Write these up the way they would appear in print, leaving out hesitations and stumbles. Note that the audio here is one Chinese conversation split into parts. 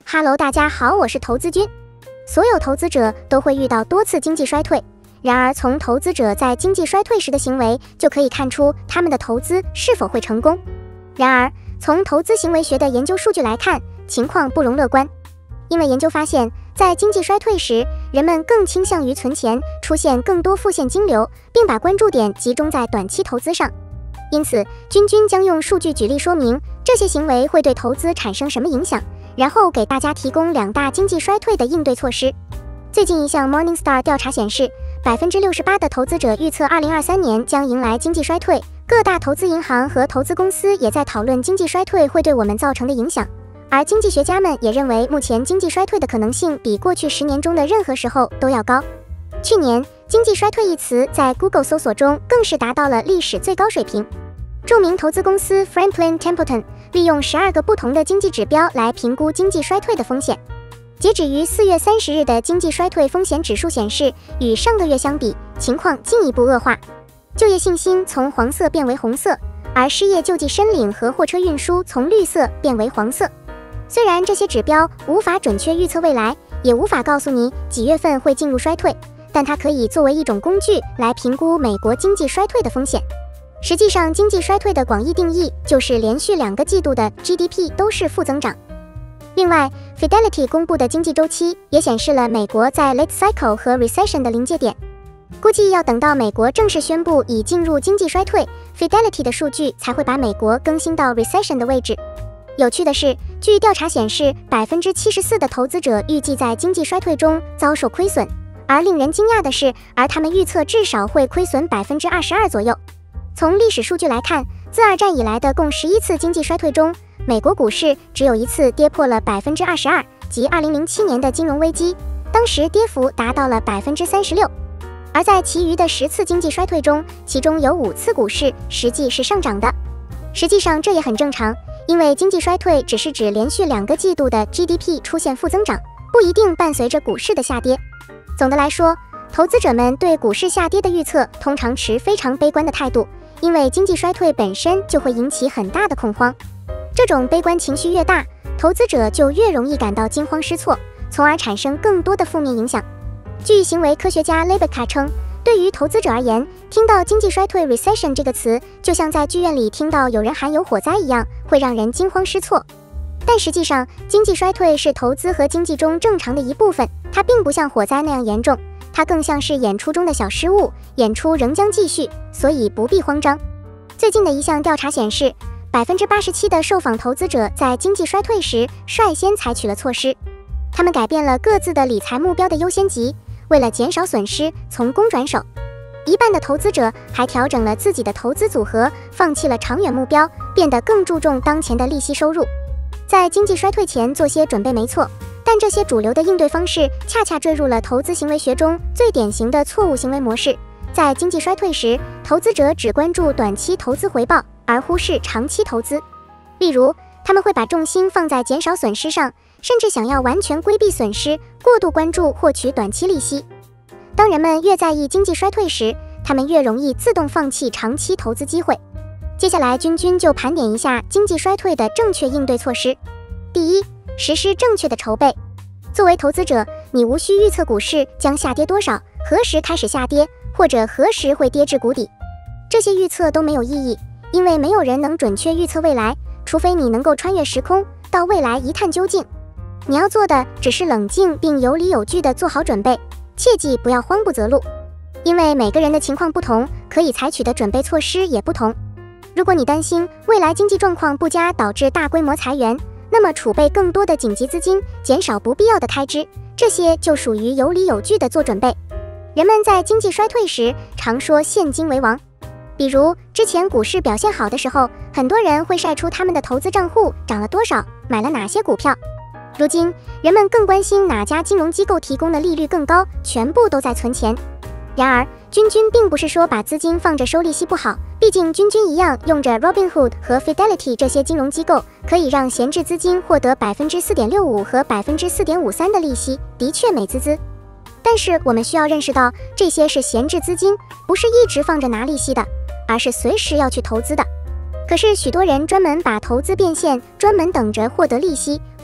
Hello， 大家好，我是投资君。所有投资者都会遇到多次经济衰退，然而从投资者在经济衰退时的行为就可以看出他们的投资是否会成功。然而，从投资行为学的研究数据来看，情况不容乐观。因为研究发现，在经济衰退时，人们更倾向于存钱，出现更多负现金流，并把关注点集中在短期投资上。因此，君将用数据举例说明这些行为会对投资产生什么影响，然后给大家提供2大经济衰退的应对措施。最近一项 Morningstar 调查显示，68%的投资者预测2023年将迎来经济衰退。各大投资银行和投资公司也在讨论经济衰退会对我们造成的影响。而经济学家们也认为，目前经济衰退的可能性比过去10年中的任何时候都要高。去年，经济衰退一词在 Google 搜索中更是达到了历史最高水平。著名投资公司 Franklin Templeton 利用12个不同的经济指标来评估经济衰退的风险。截止于4月30日的经济衰退风险指数显示，与上个月相比，情况进一步恶化。就业信心从黄色变为红色，而失业救济申领和货车运输从绿色变为黄色。虽然这些指标无法准确预测未来，也无法告诉你几月份会进入衰退，但它可以作为一种工具来评估美国经济衰退的风险。实际上，经济衰退的广义定义就是连续2个季度的 GDP 都是负增长。另外 ，Fidelity 公布的经济周期也显示了美国在 Late Cycle 和 Recession 的临界点。估计要等到美国正式宣布已进入经济衰退， Fidelity 的数据才会把美国更新到 Recession 的位置。有趣的是，据调查显示，74%的投资者预计在经济衰退中遭受亏损，而令人惊讶的是，他们预测至少会亏损22%左右。从历史数据来看，自2战以来的共11次经济衰退中，美国股市只有1次跌破了22%，即2007年的金融危机，当时跌幅达到了36%。而在其余的10次经济衰退中，其中有5次股市实际是上涨的。实际上这也很正常，因为经济衰退只是指连续2个季度的 GDP 出现负增长，不一定伴随着股市的下跌。总的来说，投资者们对股市下跌的预测通常持非常悲观的态度，因为经济衰退本身就会引起很大的恐慌。这种悲观情绪越大，投资者就越容易感到惊慌失措，从而产生更多的负面影响。据行为科学家 Lebeck 称，对于投资者而言，听到经济衰退 recession 这个词，就像在剧院里听到有人喊有火灾一样，会让人惊慌失措。但实际上，经济衰退是投资和经济中正常的一部分，它并不像火灾那样严重，它更像是演出中的小失误，演出仍将继续，所以不必慌张。最近的一项调查显示，87%的受访投资者在经济衰退时率先采取了措施，他们改变了各自的理财目标的优先级，为了减少损失，从攻转守。一半的投资者还调整了自己的投资组合，放弃了长远目标，变得更注重当前的利息收入。在经济衰退前做些准备没错，但这些主流的应对方式恰恰坠入了投资行为学中最典型的错误行为模式。在经济衰退时，投资者只关注短期投资回报，而忽视长期投资。例如，他们会把重心放在减少损失上，甚至想要完全规避损失，过度关注获取短期利息。当人们越在意经济衰退时，他们越容易自动放弃长期投资机会。接下来，君就盘点一下经济衰退的正确应对措施。第一，实施正确的筹备。作为投资者，你无需预测股市将下跌多少，何时开始下跌，或者何时会跌至谷底。这些预测都没有意义，因为没有人能准确预测未来，除非你能够穿越时空，到未来一探究竟。你要做的只是冷静并有理有据地做好准备，切记不要慌不择路，因为每个人的情况不同，可以采取的准备措施也不同。如果你担心未来经济状况不佳导致大规模裁员，那么储备更多的紧急资金，减少不必要的开支，这些就属于有理有据的做准备。人们在经济衰退时常说现金为王，比如之前股市表现好的时候，很多人会晒出他们的投资账户涨了多少，买了哪些股票。如今，人们更关心哪家金融机构提供的利率更高，全部都在存钱。然而，君并不是说把资金放着收利息不好，毕竟君一样用着 Robinhood 和 Fidelity 这些金融机构，可以让闲置资金获得 4.65% 和 4.53% 的利息，的确美滋滋。但是我们需要认识到，这些是闲置资金，不是一直放着拿利息的，而是随时要去投资的。可是许多人专门把投资变现，专门等着获得利息，或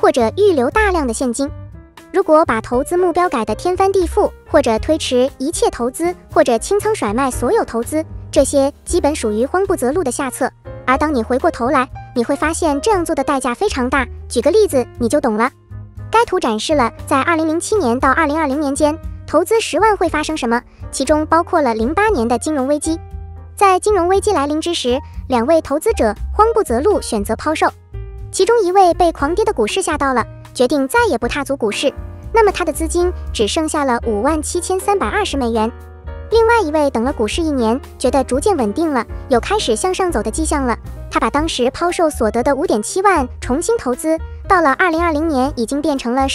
或者预留大量的现金。如果把投资目标改得天翻地覆，或者推迟一切投资，或者清仓甩卖所有投资，这些基本属于慌不择路的下策。而当你回过头来，你会发现这样做的代价非常大。举个例子，你就懂了。该图展示了在2007年到2020年间，投资10万会发生什么，其中包括了08年的金融危机。在金融危机来临之时，2位投资者慌不择路，选择抛售。其中一位被狂跌的股市吓到了，决定再也不踏足股市，那么他的资金只剩下了57320美元。另外一位等了股市1年，觉得逐渐稳定了，有开始向上走的迹象了，他把当时抛售所得的5.7万重新投资，到了2020年已经变成了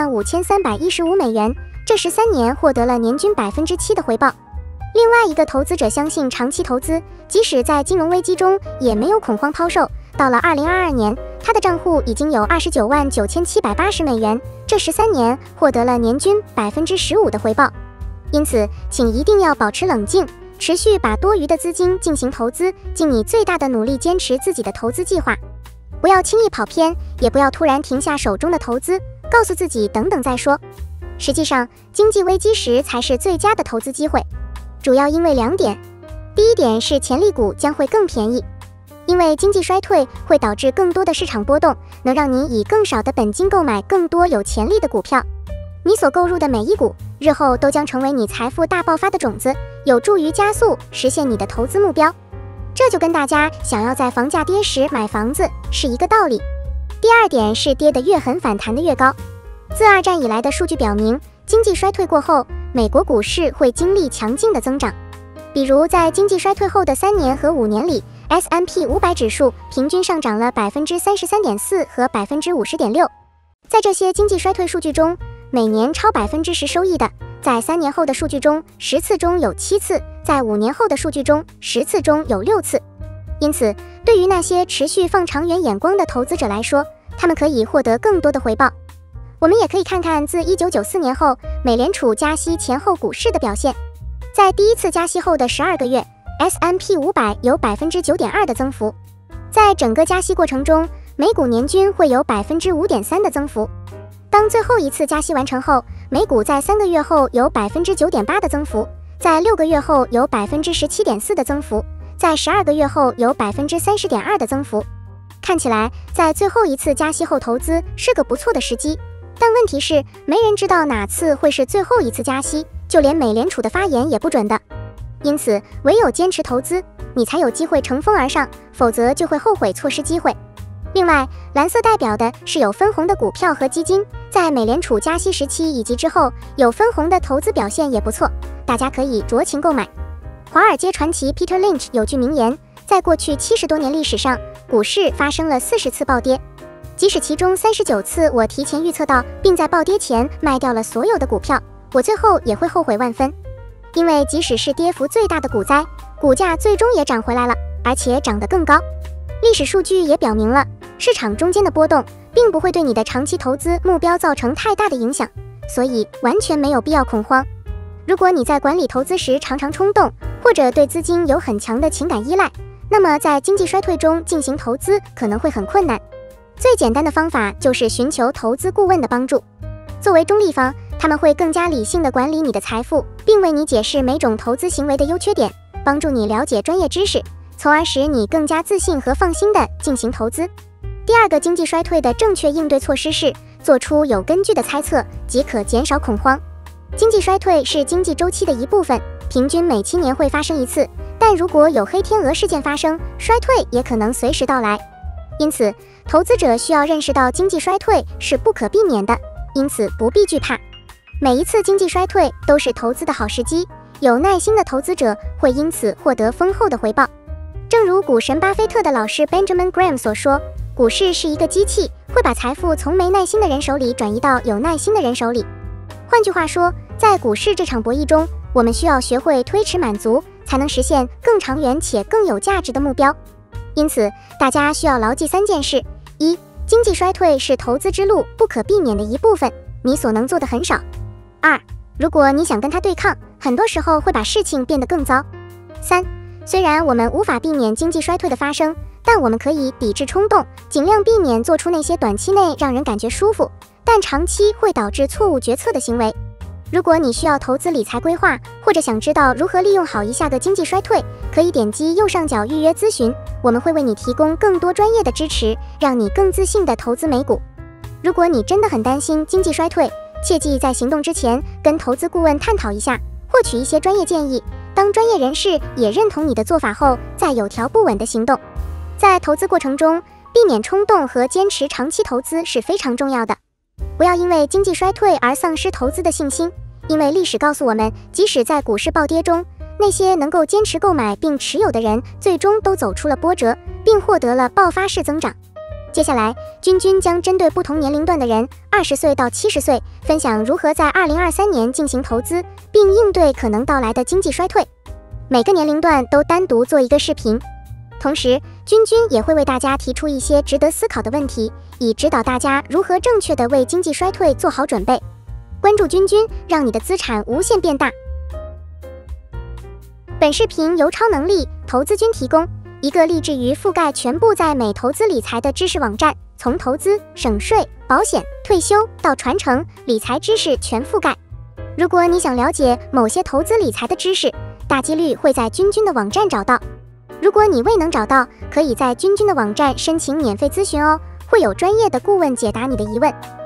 195315美元，这13年获得了年均7%的回报。另外一个投资者相信长期投资，即使在金融危机中也没有恐慌抛售，到了2022年，他的账户已经有299780美元，这13年获得了年均15%的回报。因此，请一定要保持冷静，持续把多余的资金进行投资，尽你最大的努力坚持自己的投资计划。不要轻易跑偏，也不要突然停下手中的投资，告诉自己等等再说。实际上，经济危机时才是最佳的投资机会，主要因为2点。第一点是潜力股将会更便宜，因为经济衰退会导致更多的市场波动，能让你以更少的本金购买更多有潜力的股票。你所购入的每一股，日后都将成为你财富大爆发的种子，有助于加速实现你的投资目标。这就跟大家想要在房价跌时买房子是一个道理。第二点是跌得越狠，反弹得越高。自2战以来的数据表明，经济衰退过后，美国股市会经历强劲的增长。比如在经济衰退后的3年和5年里， S&P 500指数平均上涨了 33.4% 和 50.6%。在这些经济衰退数据中，每年超10%收益的，在3年后的数据中10次中有7次，在5年后的数据中10次中有6次。因此，对于那些持续放长远眼光的投资者来说，他们可以获得更多的回报。我们也可以看看自1994年后美联储加息前后股市的表现。在第一次加息后的12个月， S&P 500有 9.2% 的增幅。在整个加息过程中，美股年均会有 5.3% 的增幅。当最后一次加息完成后，美股在3个月后有 9.8% 的增幅，在6个月后有 17.4% 的增幅，在12个月后有 30.2% 的增幅。看起来在最后一次加息后投资是个不错的时机，但问题是没人知道哪次会是最后一次加息，就连美联储的发言也不准的。因此，唯有坚持投资，你才有机会乘风而上，否则就会后悔错失机会。另外，蓝色代表的是有分红的股票和基金，在美联储加息时期以及之后，有分红的投资表现也不错，大家可以酌情购买。华尔街传奇 Peter Lynch 有句名言，在过去70多年历史上，股市发生了40次暴跌，即使其中39次我提前预测到，并在暴跌前卖掉了所有的股票，我最后也会后悔万分。因为即使是跌幅最大的股灾，股价最终也涨回来了，而且涨得更高。历史数据也表明了，市场中间的波动并不会对你的长期投资目标造成太大的影响，所以完全没有必要恐慌。如果你在管理投资时常常冲动，或者对资金有很强的情感依赖，那么在经济衰退中进行投资可能会很困难。最简单的方法就是寻求投资顾问的帮助。作为中立方，他们会更加理性地管理你的财富，并为你解释每种投资行为的优缺点，帮助你了解专业知识，从而使你更加自信和放心地进行投资。第二个经济衰退的正确应对措施是做出有根据的猜测，即可减少恐慌。经济衰退是经济周期的一部分，平均每7年会发生一次，但如果有黑天鹅事件发生，衰退也可能随时到来。因此，投资者需要认识到经济衰退是不可避免的，因此不必惧怕。每一次经济衰退都是投资的好时机，有耐心的投资者会因此获得丰厚的回报。正如股神巴菲特的老师 Benjamin Graham 所说，股市是一个机器，会把财富从没耐心的人手里转移到有耐心的人手里。换句话说，在股市这场博弈中，我们需要学会推迟满足，才能实现更长远且更有价值的目标。因此，大家需要牢记3件事：一、经济衰退是投资之路不可避免的一部分，你所能做的很少；二、如果你想跟它对抗，很多时候会把事情变得更糟；三、虽然我们无法避免经济衰退的发生， 但我们可以抵制冲动，尽量避免做出那些短期内让人感觉舒服，但长期会导致错误决策的行为。如果你需要投资理财规划，或者想知道如何利用好一下个经济衰退，可以点击右上角预约咨询，我们会为你提供更多专业的支持，让你更自信地投资美股。如果你真的很担心经济衰退，切记在行动之前跟投资顾问探讨一下，获取一些专业建议。当专业人士也认同你的做法后，再有条不紊地行动。在投资过程中，避免冲动和坚持长期投资是非常重要的。不要因为经济衰退而丧失投资的信心，因为历史告诉我们，即使在股市暴跌中，那些能够坚持购买并持有的人，最终都走出了波折，并获得了爆发式增长。接下来，君将针对不同年龄段的人，20岁到70岁，分享如何在2023年进行投资，并应对可能到来的经济衰退。每个年龄段都单独做一个视频。同时，君也会为大家提出一些值得思考的问题，以指导大家如何正确地为经济衰退做好准备。关注君，让你的资产无限变大。本视频由超能力投资君提供，一个立志于覆盖全部在美投资理财的知识网站，从投资、省税、保险、退休到传承，理财知识全覆盖。如果你想了解某些投资理财的知识，大几率会在君的网站找到。如果你未能找到，可以在君的网站申请免费咨询哦，会有专业的顾问解答你的疑问。